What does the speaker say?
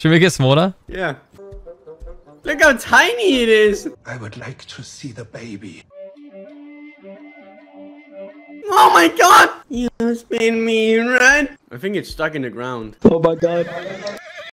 Should we make it smaller? Yeah. Look how tiny it is. I would like to see the baby. Oh my god! You spin me right. I think it's stuck in the ground. Oh my god.